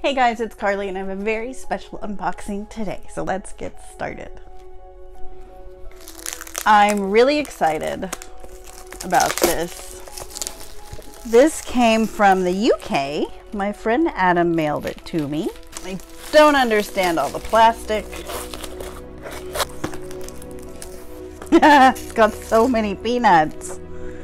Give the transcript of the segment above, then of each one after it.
Hey guys, it's Carly and I have a very special unboxing today, so let's get started. I'm really excited about this. This came from the UK. My friend Adam mailed it to me. I don't understand all the plastic. It's got so many peanuts.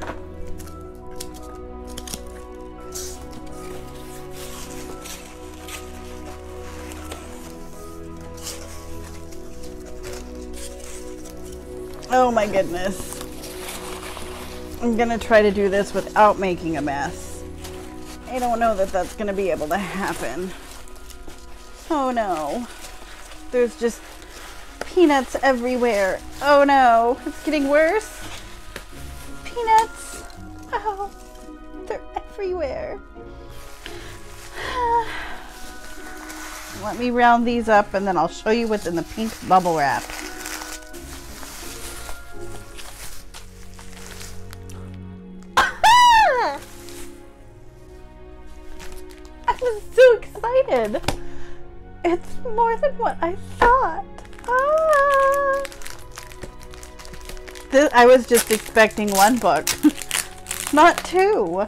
Oh my goodness. I'm gonna try to do this without making a mess. I don't know that that's gonna be able to happen. Oh no. There's just peanuts everywhere. Oh no, it's getting worse. Peanuts. Oh, they're everywhere. Let me round these up and then I'll show you what's in the pink bubble wrap. I'm so excited. It's more than what I thought. I was just expecting one book, not two.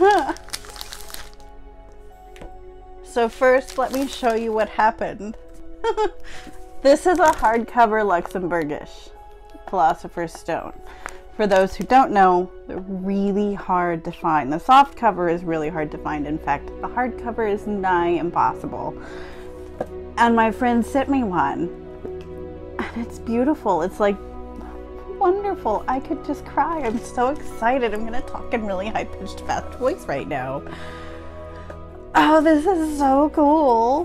So first, let me show you what happened. This is a hardcover Luxembourgish Philosopher's Stone. For those who don't know, they're really hard to find. The soft cover is really hard to find. In fact, the hardcover is nigh impossible. And my friend sent me one. And it's beautiful. It's like wonderful. I could just cry. I'm so excited. I'm going to talk in really high-pitched, fast voice right now. Oh, this is so cool.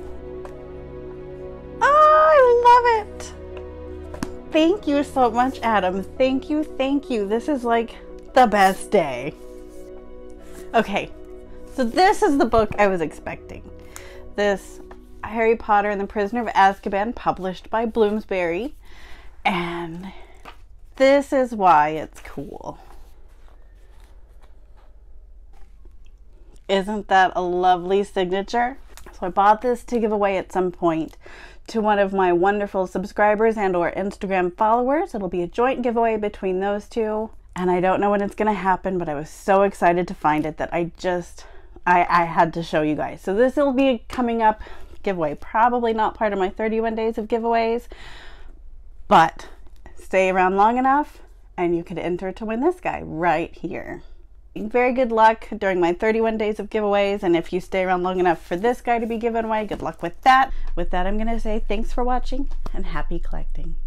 Oh, I love it. Thank you so much, Adam. Thank you, thank you. This is like the best day. Okay, so this is the book I was expecting. This Harry Potter and the Prisoner of Azkaban, published by Bloomsbury. And this is why it's cool. Isn't that a lovely signature? So I bought this to give away at some point to one of my wonderful subscribers and or Instagram followers. It'll be a joint giveaway between those two. And I don't know when it's gonna happen, but I was so excited to find it that I had to show you guys. So this will be a coming up giveaway. Probably not part of my 31 days of giveaways, but stay around long enough and you could enter to win this guy right here. Very good luck during my 31 days of giveaways, and if you stay around long enough for this guy to be given away, good luck with that. With that, I'm going to say thanks for watching and happy collecting.